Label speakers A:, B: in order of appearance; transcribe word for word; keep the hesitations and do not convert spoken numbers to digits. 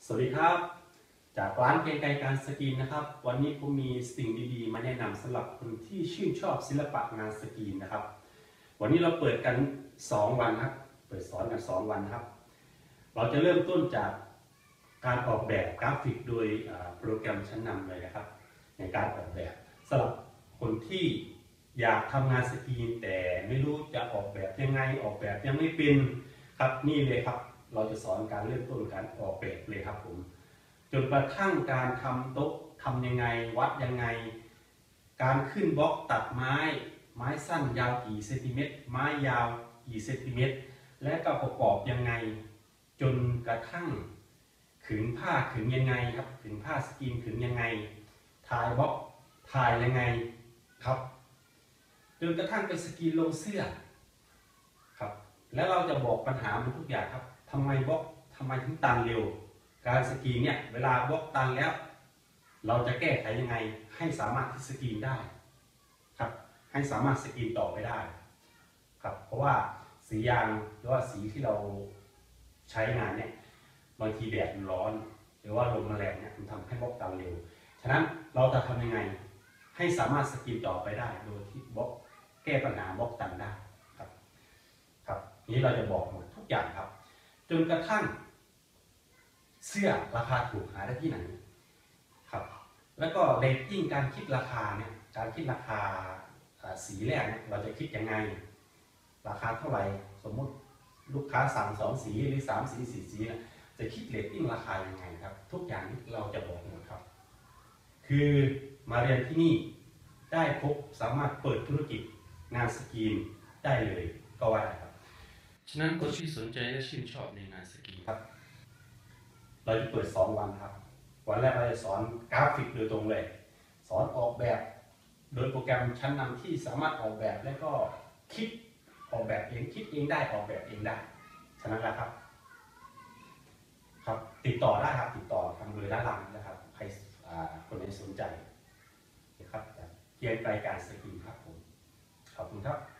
A: สวัสดีครับจากร้านเกรียงไกรการสกรีนนะครับวันนี้ผมมีสิ่งดีๆมาแนะนำสำหรับคนที่ชื่นชอบศิลปะงานสกรีนนะครับวันนี้เราเปิดกันสองวันครับเปิดสอนกันสองวันครับเราจะเริ่มต้นจากการออกแบบกราฟิกโดยโปรแกรมชั้นนำเลยนะครับในการออกแบบสำหรับคนที่อยากทำงานสกรีนแต่ไม่รู้จะออกแบบยังไงออกแบบยังไม่เป็นครับนี่เลยครับเราจะสอนการเริ่มต้นการออกแบบเลยครับผมจนกระทั่งการทำโต๊ะทำยังไงวัดยังไงการขึ้นบล็อกตัดไม้ไม้สั้นยาวกี่เซนติเมตรไม้ยาวกี่เซนติเมตรและก็ประกอบยังไงจนกระทั่งขึงผ้าขึงยังไงครับขึงผ้าสกรีนขึงยังไงถ่ายบล็อกถ่ายยังไงครับจนกระทั่งไปสกรีนลงเสื้อครับแล้วเราจะบอกปัญหามันทุกอย่างครับทำไมบล็อกทำไมถึงตันเร็วการสกรีนเนี่ยเวลาบล็อกตันแล้วเราจะแก้ไขยังไงให้สามารถที่สกรีนได้ครับให้สามารถสกรีนต่อไปได้ครับเพราะว่าสียางหรือว่าสีที่เราใช้งานเนี่ยบางทีแดดมันร้อนหรือว่าลมแรงเนี่ยมันทำให้บล็อกตันเร็วฉะนั้นเราจะทำยังไงให้สามารถสกรีนต่อไปได้โดยที่บล็อกแก้ปัญหาบล็อกตันได้ครับครับนี้เราจะบอกหมดทุกอย่างครับจนกระทั่งเสื้อราคาถูกหาได้ที่ไหนครับแล้วก็เรตติ้งการคิดราคาเนี่ยการคิดราคาสีแรกเนี่ยเราจะคิดยังไงราคาเท่าไหร่สมมติลูกค้าสั่งสองสีหรือสามสีสี่สีนะจะคิดเรตติ้งราคายังไงครับทุกอย่างนี้เราจะบอกหมดครับคือมาเรียนที่นี่ได้พบสามารถเปิดธุรกิจงานสกรีนได้เลยก็ว่าได้ครับฉะนั้นคนที่สนใจและชื่นชอบในงานสกรีนครับเราจะเปิดสองวันครับวันแรกเราจะสอนกราฟิกโดยตรงเลยสอนออกแบบโดยโปรแกรมชั้นนำที่สามารถออกแบบและก็คิดออกแบบเองคิดเองได้ออกแบบเองได้ฉะนั้นแหละครับครับติดต่อได้ครับติดต่อทางเบอร์ด้านล่างนะครับใครคนไหนสนใจนะครับเกียรติรายการสกรีนครับผมขอบคุณครับ